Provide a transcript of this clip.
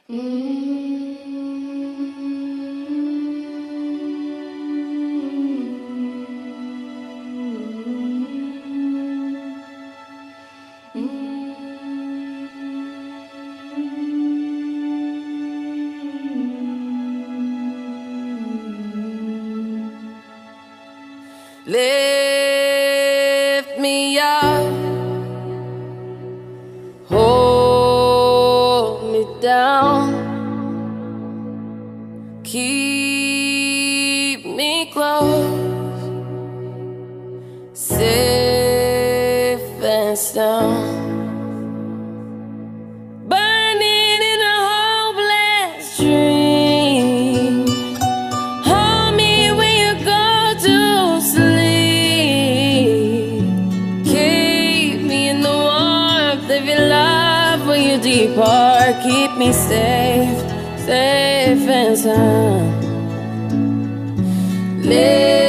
Lift me up, hold me down, keep me close, safe and sound. Burning in a hopeless dream, hold me when you go to sleep. Keep me in the warmth of your love when you depart. Keep me safe, safe and sound.